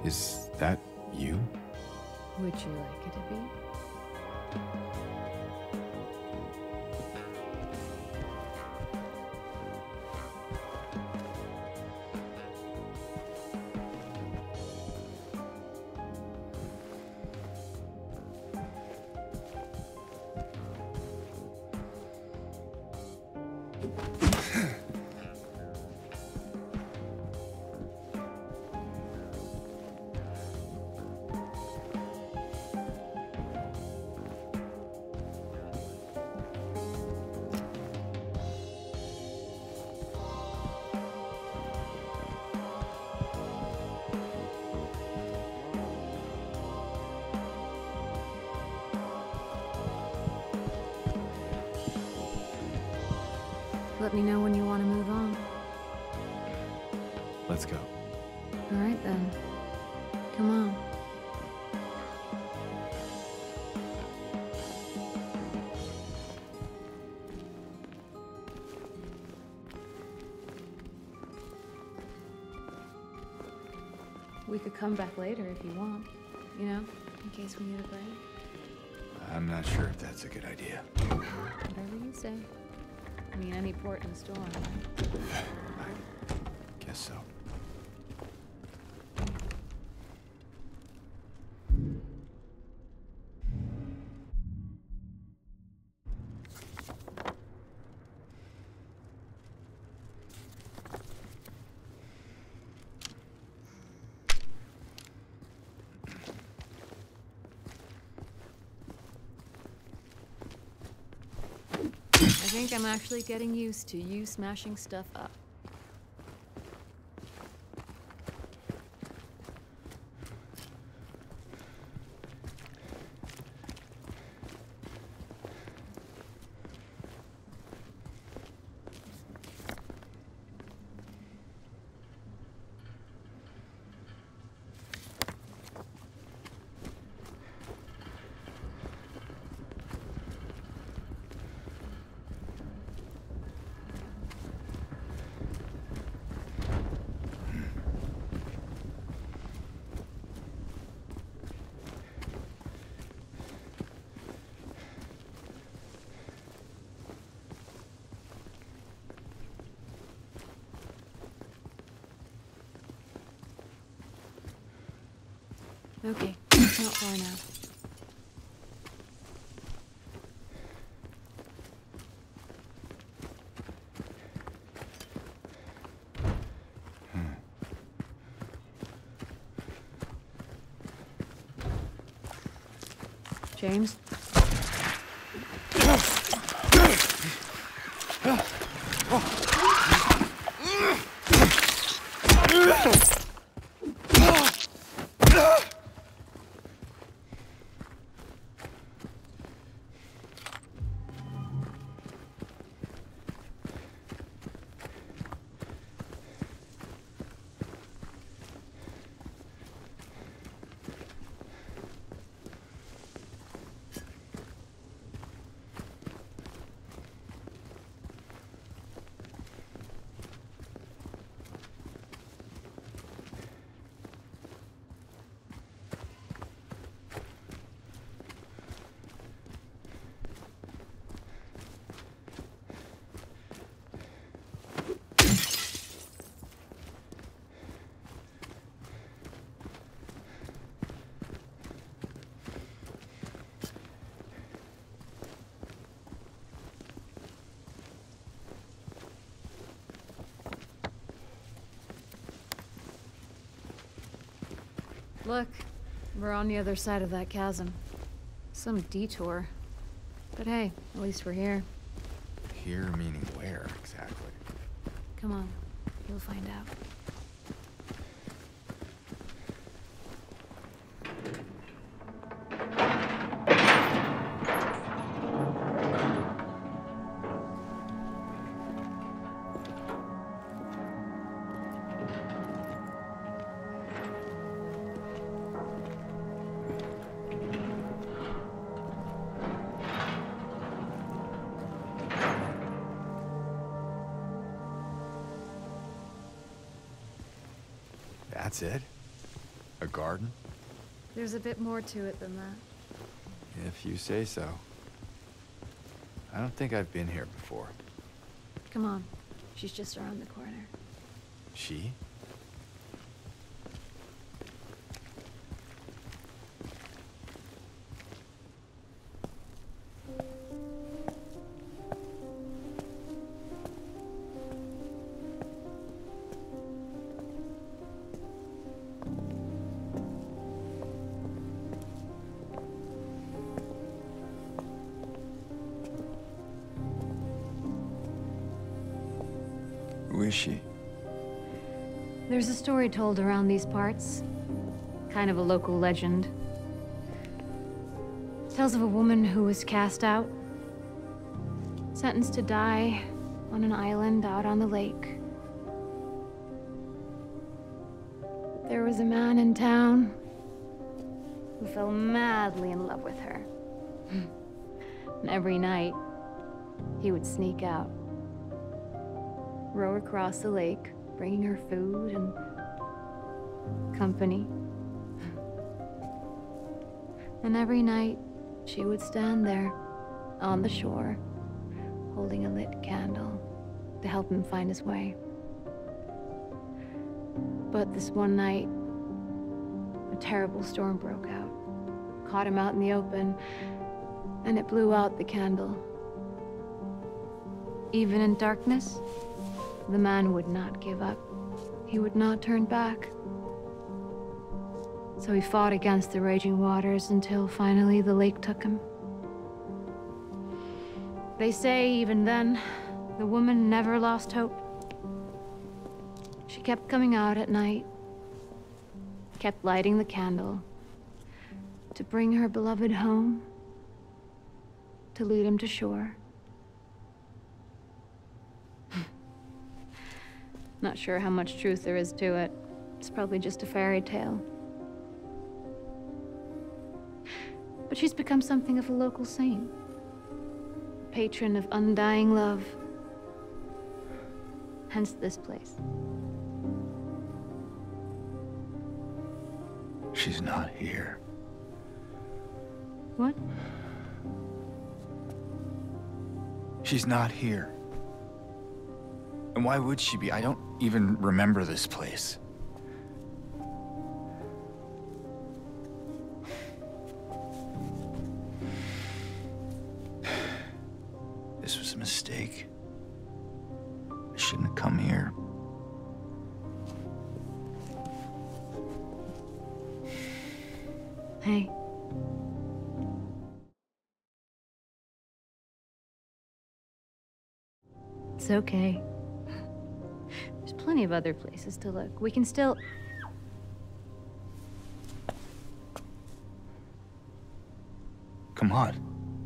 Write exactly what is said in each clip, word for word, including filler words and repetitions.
Is that you? Would you like it to be? Let me know when you want to move on. Let's go. All right then. Come on. We could come back later if you want. You know, in case we need a break. I'm not sure if that's a good idea. Whatever you say. I mean, any port in storm, right? I guess so. I think I'm actually getting used to you smashing stuff up. Okay, not far now. James? Look, we're on the other side of that chasm. Some detour. But hey, at least we're here. Here meaning where, exactly? Come on, you'll find out. That's it? A garden? There's a bit more to it than that. If you say so. I don't think I've been here before. Come on. She's just around the corner. She? Who is she? There's a story told around these parts. Kind of a local legend. Tells of a woman who was cast out. Sentenced to die on an island out on the lake. There was a man in town who fell madly in love with her. And every night, he would sneak out. Row across the lake, bringing her food and company. And every night, she would stand there, on the shore, holding a lit candle to help him find his way. But this one night, a terrible storm broke out, caught him out in the open, and it blew out the candle. Even in darkness, the man would not give up. He would not turn back. So he fought against the raging waters until finally the lake took him. They say even then, the woman never lost hope. She kept coming out at night, kept lighting the candle to bring her beloved home, to lead him to shore. Not sure how much truth there is to it. It's probably just a fairy tale. But she's become something of a local saint. A patron of undying love. Hence this place. She's not here. What? She's not here. And why would she be? I don't even remember this place. This was a mistake. I shouldn't have come here. Hey. It's okay. There's plenty of other places to look. We can still... Come on.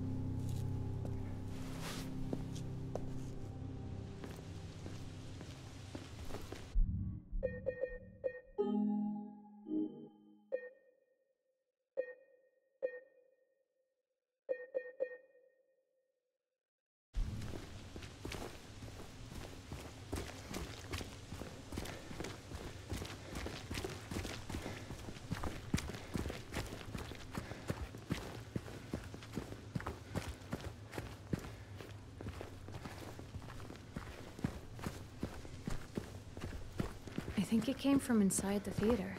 I think it came from inside the theater.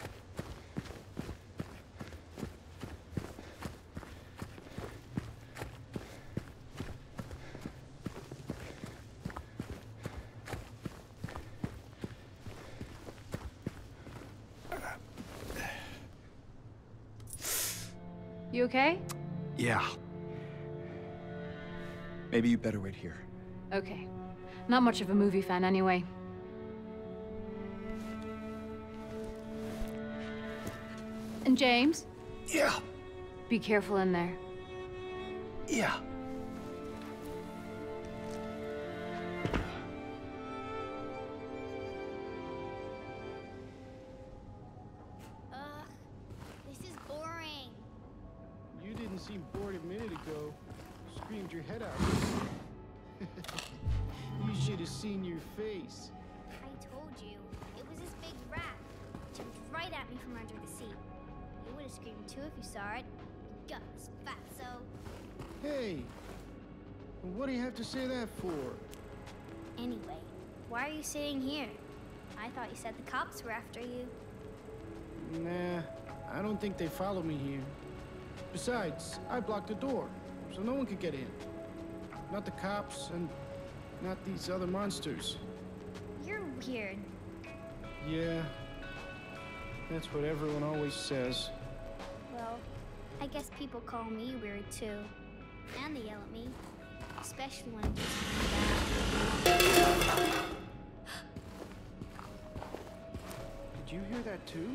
You okay? Yeah. Maybe you better wait here. Okay. Not much of a movie fan anyway. And James? Yeah. Be careful in there. Yeah. Ugh, this is boring. You didn't seem bored a minute ago. Screamed your head out. You should have seen your face. I told you, it was this big rat. Jumped right at me from under the seat. him too if you saw it. Guts, fatso. Hey, what do you have to say that for? Anyway, why are you sitting here? I thought you said the cops were after you. Nah, I don't think they follow me here. Besides, I blocked the door, so no one could get in. Not the cops, and not these other monsters. You're weird. Yeah, that's what everyone always says. Well, I guess people call me weird too. And they yell at me. Especially when it gets me bad. Did you hear that too?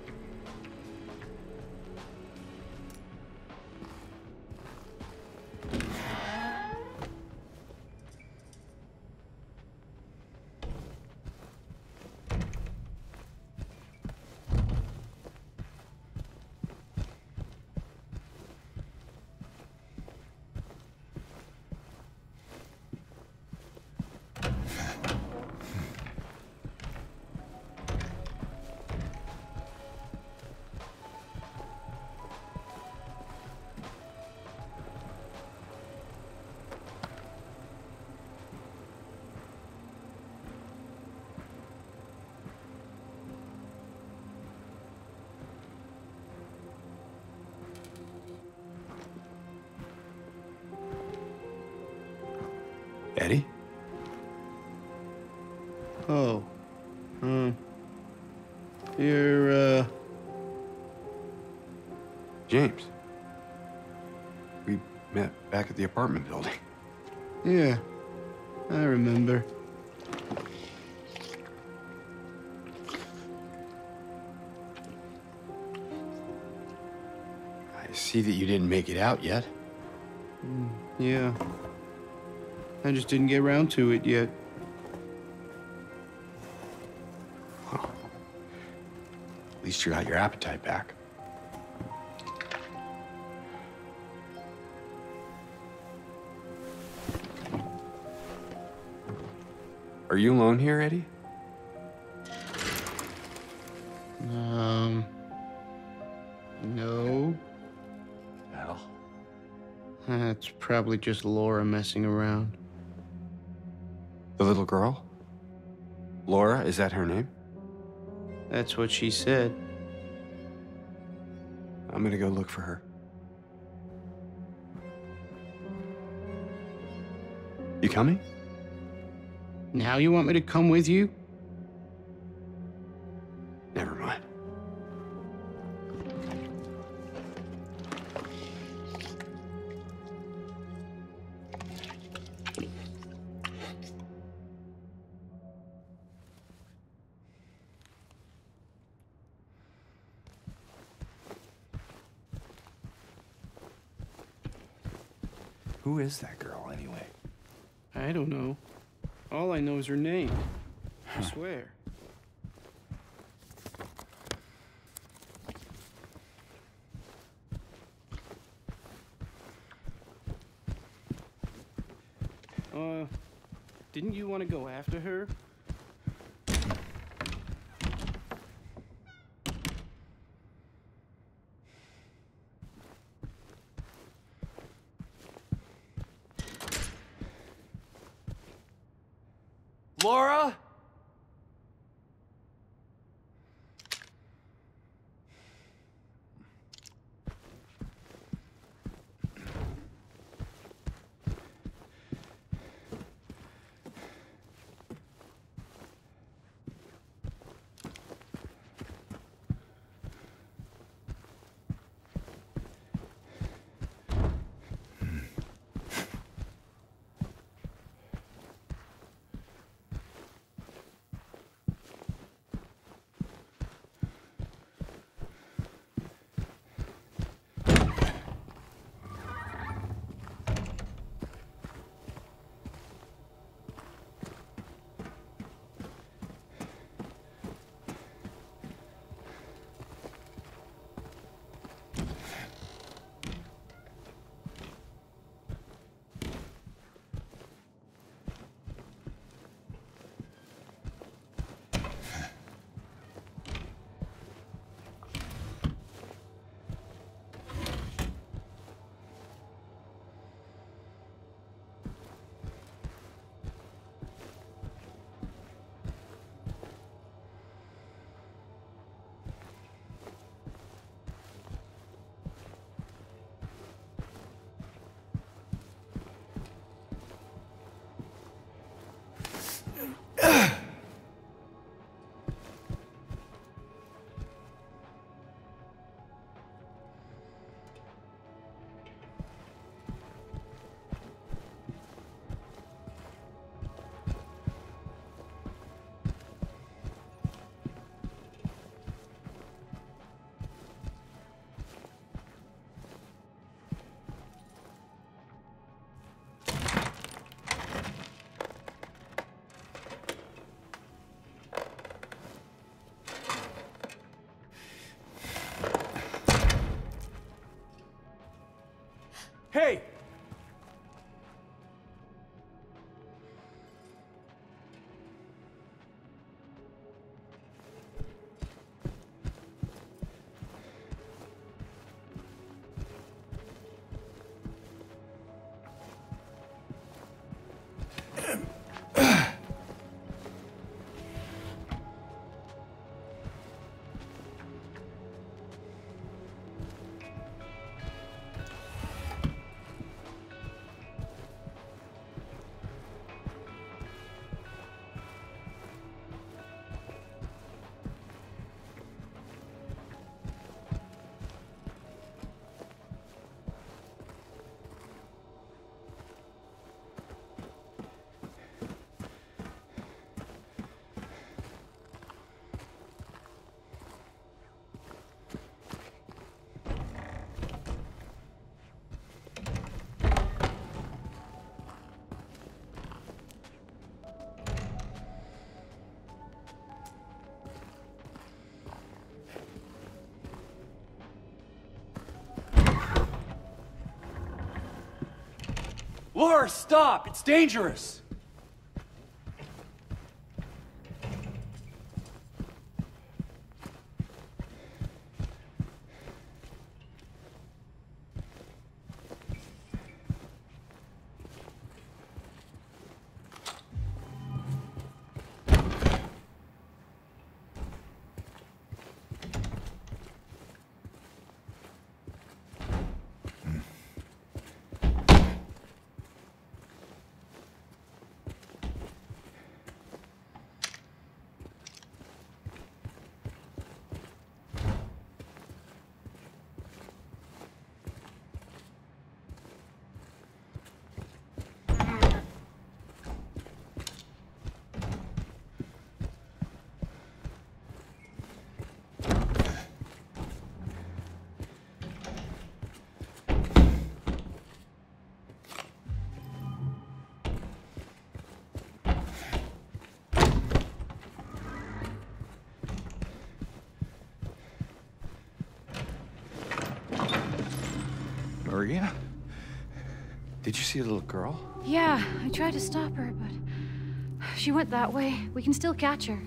Eddie? Oh. Um. You're, uh... James. We met back at the apartment building. Yeah. I remember. I see that you didn't make it out yet. Mm, yeah. I just didn't get around to it yet. Well, at least you got your appetite back. Are you alone here, Eddie? Um... No. Well. That's probably just Laura messing around. The little girl? Laura, is that her name? That's what she said. I'm gonna go look for her. You coming? Now you want me to come with you? Never mind. Who is that girl, anyway? I don't know. All I know is her name. I swear. Uh, didn't you want to go after her? Laura? Laura, stop! It's dangerous! Maria? Did you see a little girl? Yeah, I tried to stop her, but she went that way. We can still catch her.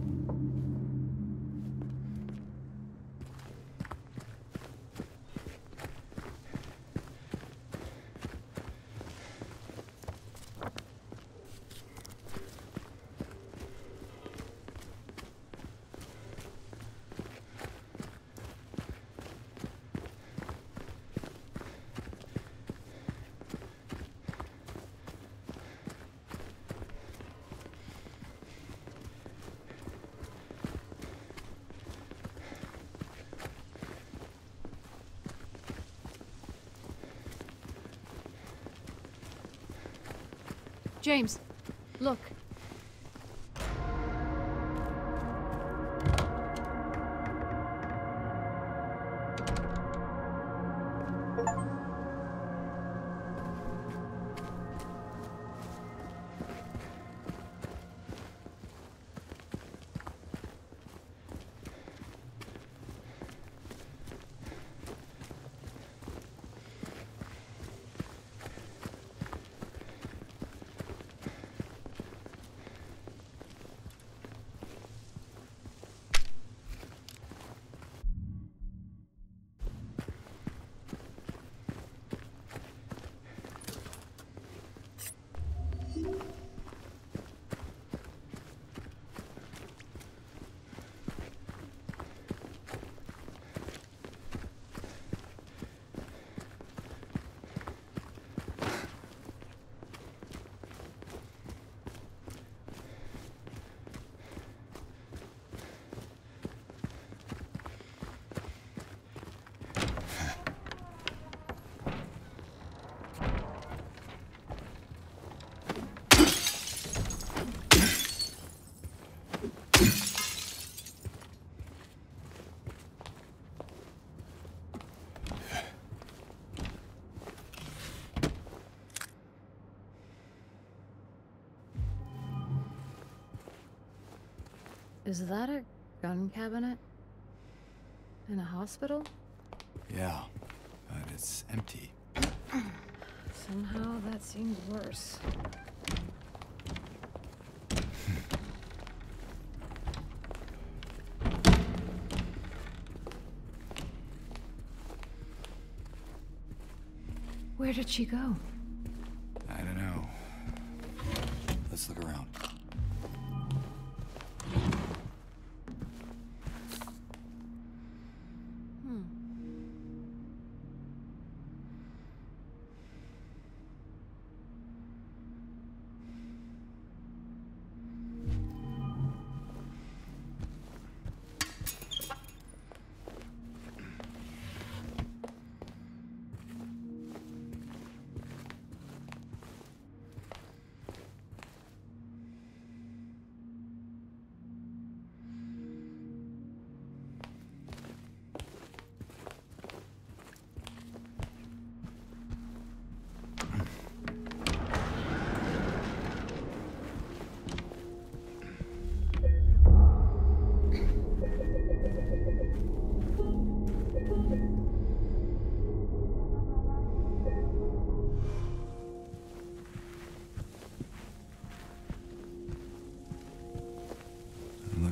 James, look. Is that a gun cabinet? In a hospital? Yeah, but it's empty. Somehow that seemed worse. Where did she go? I don't know. Let's look around.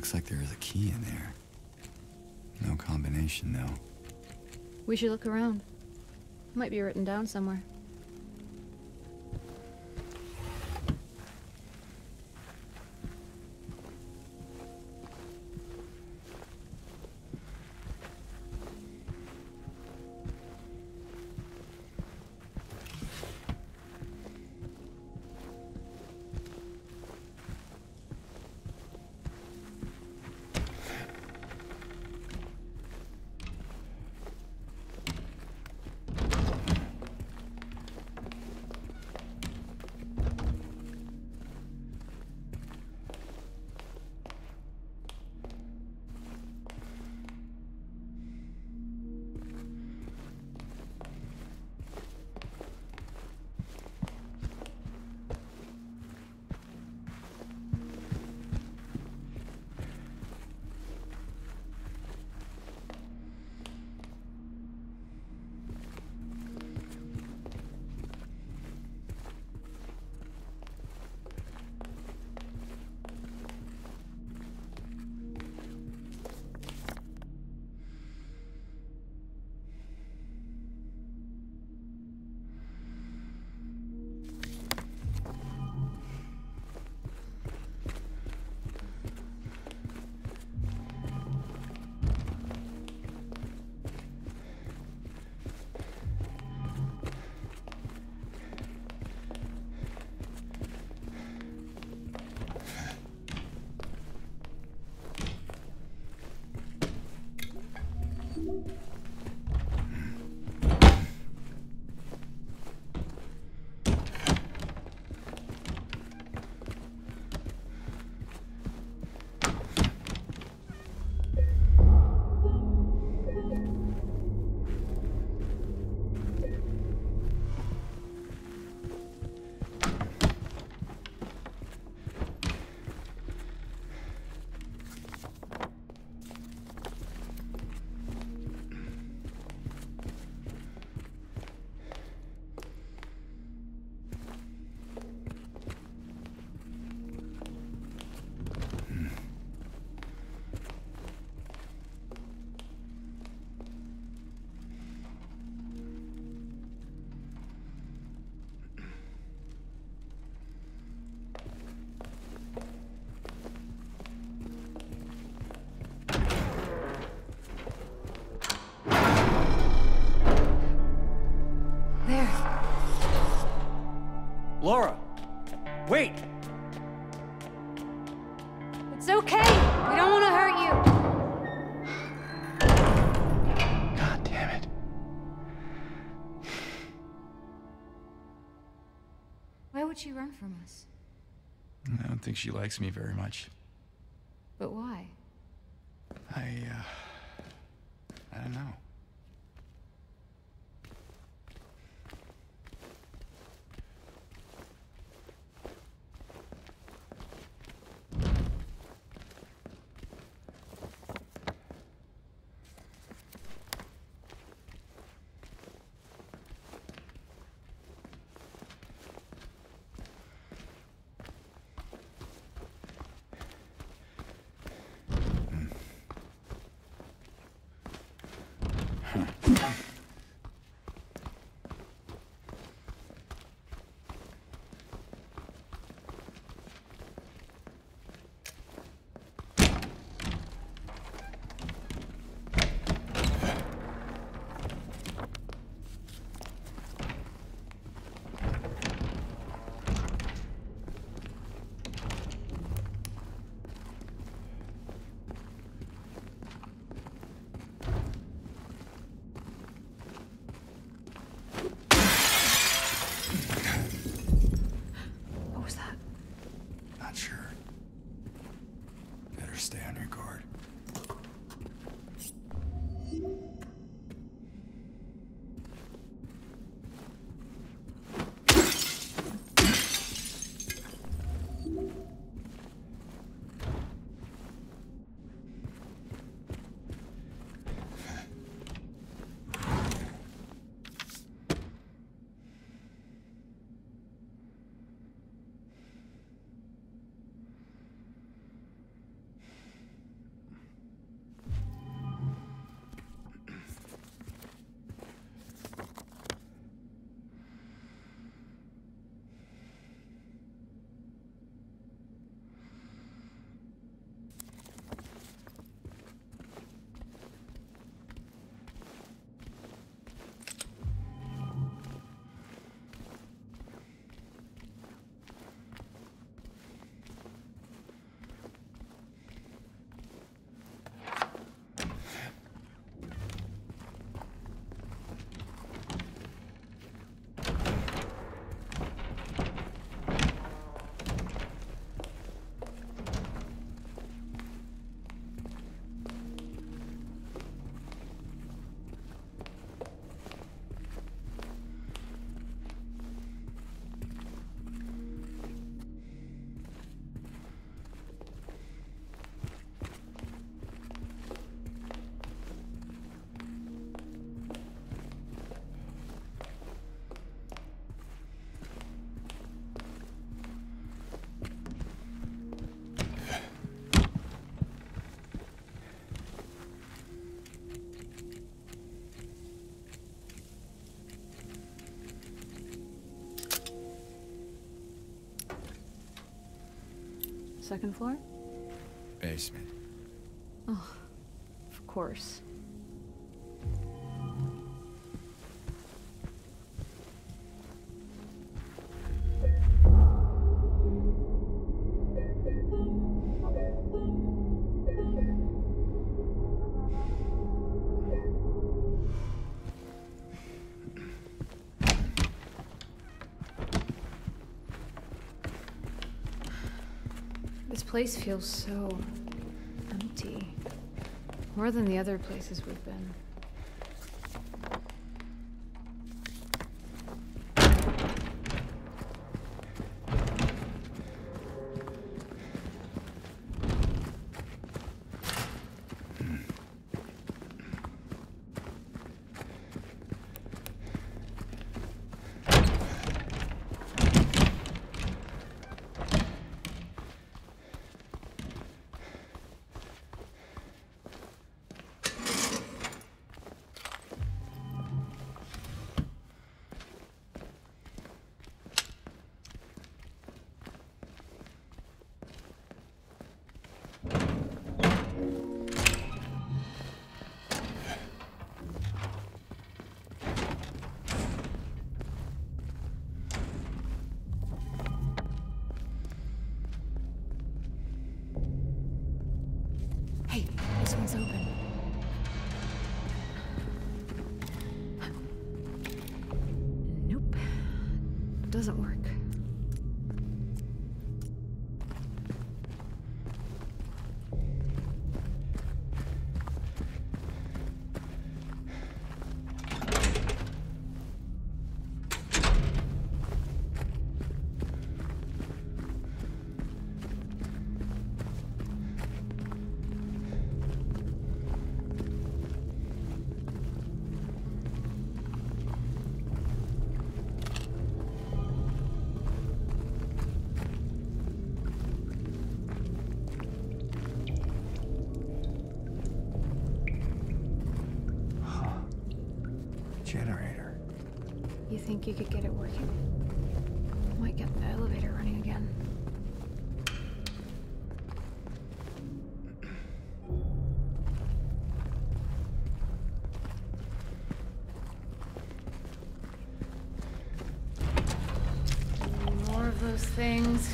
Looks like there is a key in there. No combination, though. We should look around. Might be written down somewhere. Laura! Wait! It's okay. We don't want to hurt you. God damn it. Why would she run from us? I don't think she likes me very much. But why? I, uh... I don't know. Second floor? Basement. Oh, of course. This place feels so empty. More than the other places we've been. Hey, this one's open. Nope. Doesn't work. Generator. You think you could get it working? Might get the elevator running again. More of those things.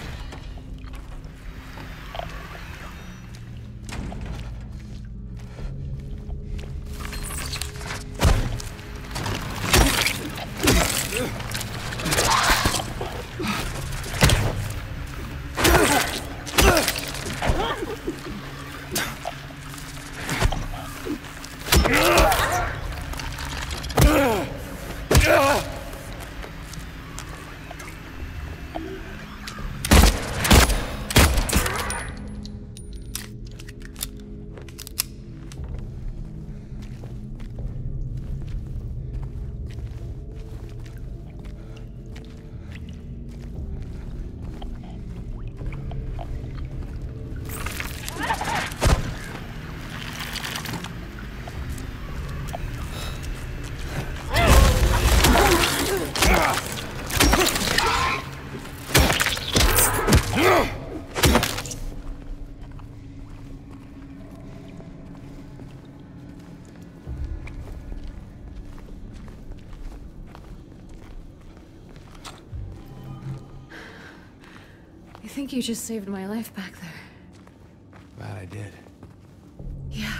I think you just saved my life back there. Glad I did. Yeah.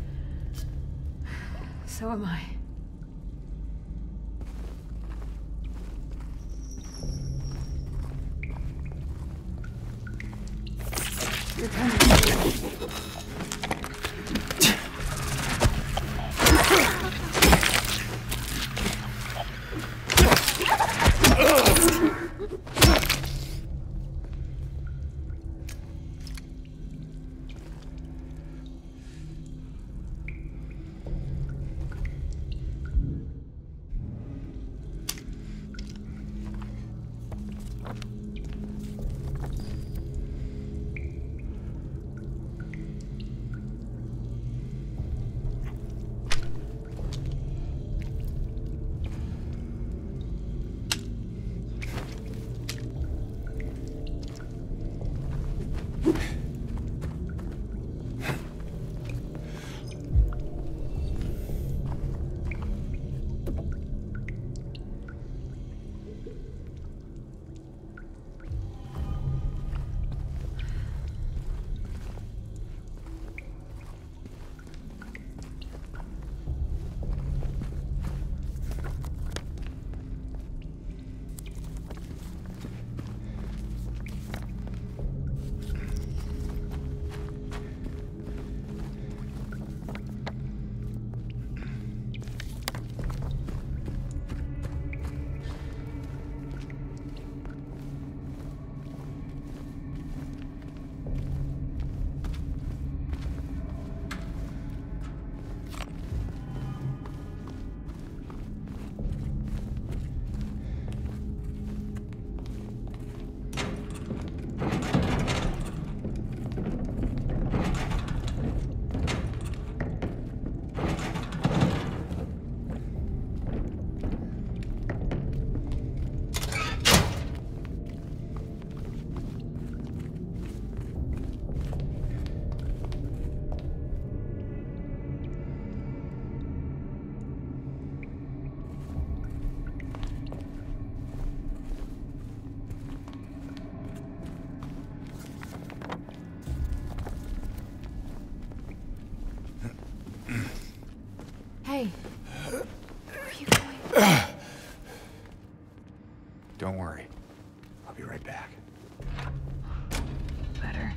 So am I. You're coming. Hey, where are you going? Don't worry. I'll be right back. Better.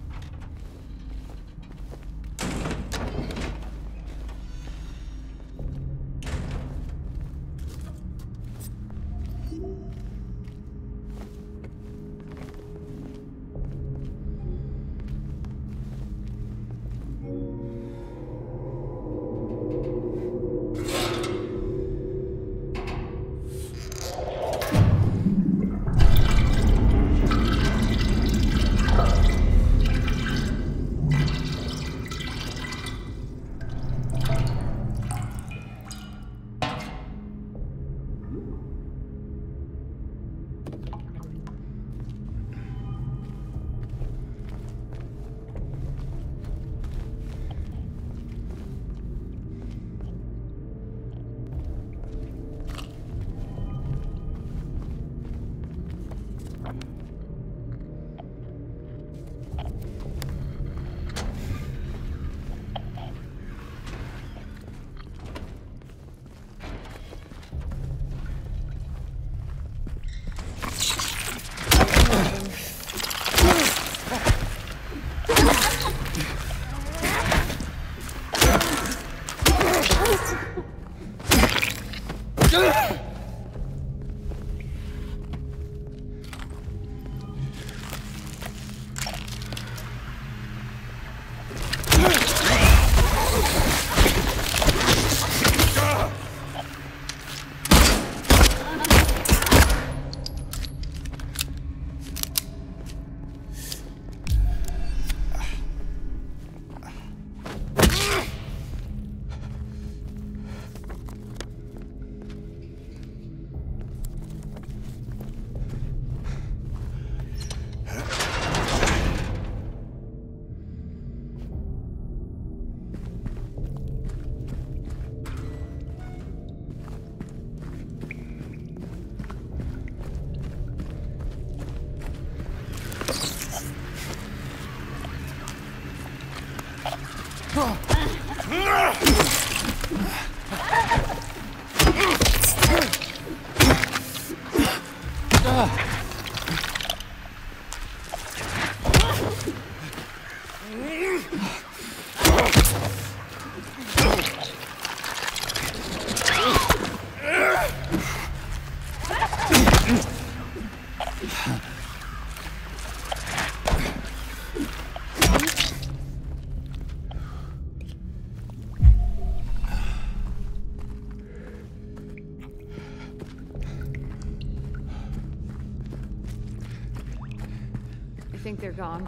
I think they're gone.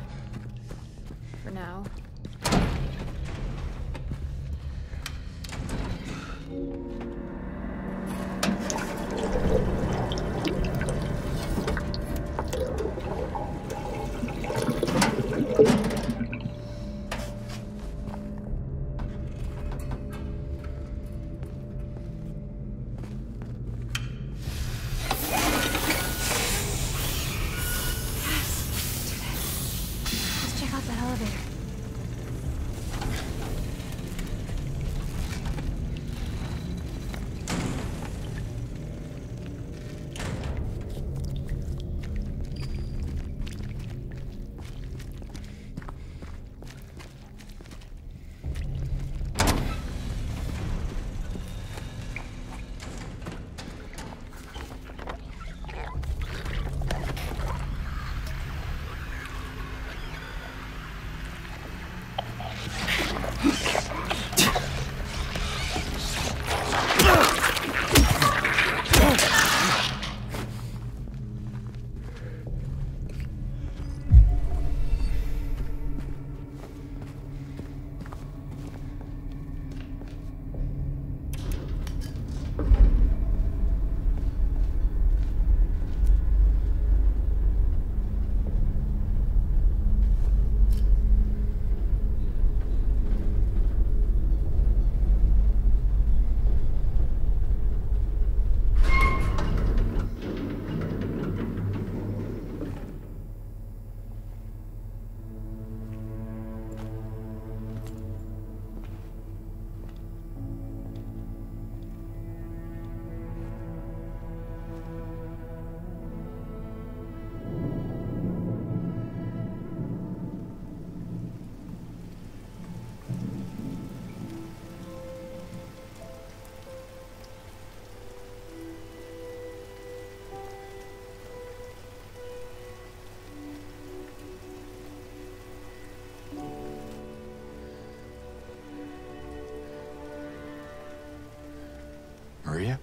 For now. Check out that elevator. Maria?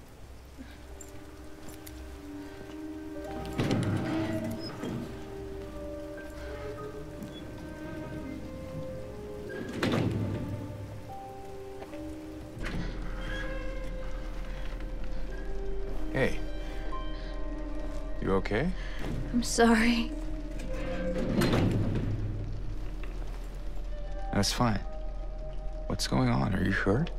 Hey. You okay? I'm sorry. That's fine. What's going on? Are you hurt?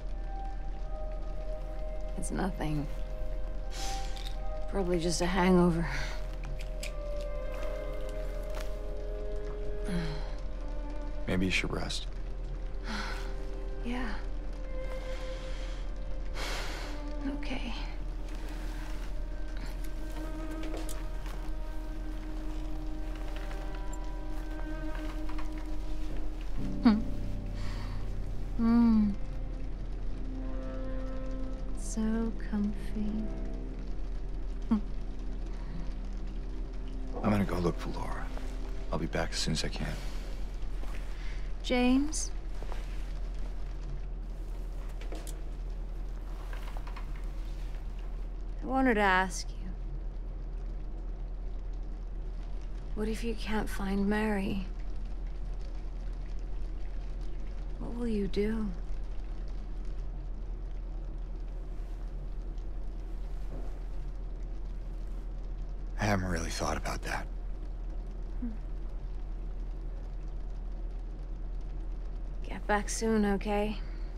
It's nothing. Probably just a hangover. Maybe you should rest. Yeah. Okay. Hmm. So comfy. I'm gonna go look for Laura. I'll be back as soon as I can. James? I wanted to ask you. What if you can't find Mary? What will you do? I haven't really thought about that. Get back soon, okay?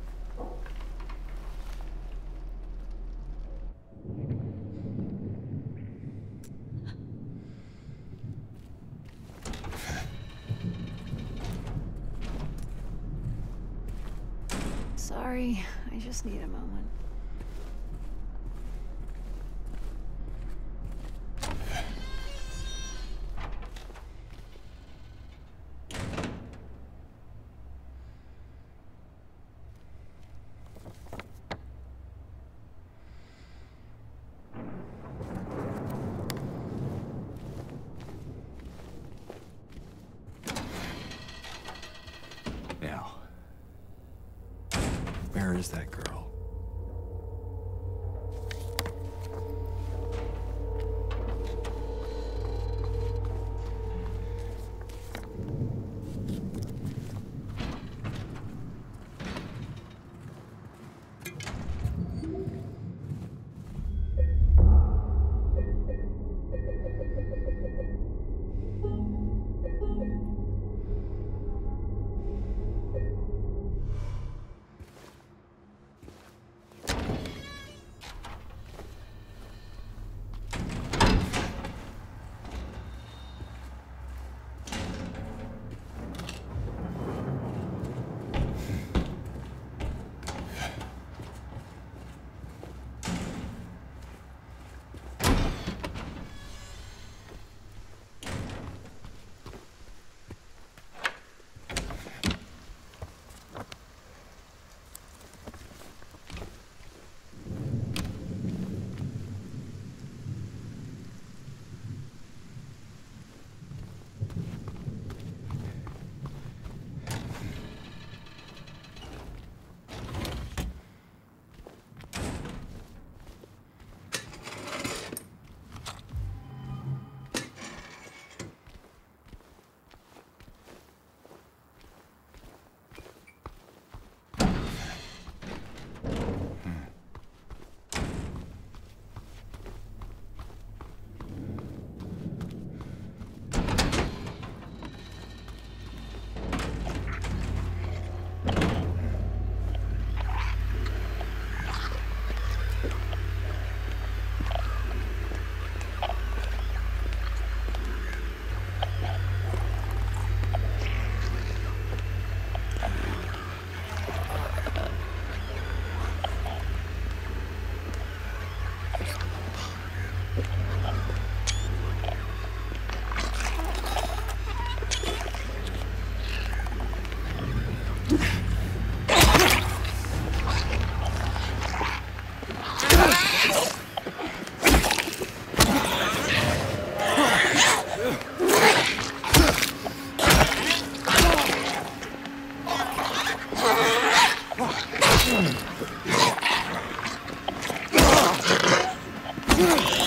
Sorry, I just need a moment. Now, where is that girl? Ugh.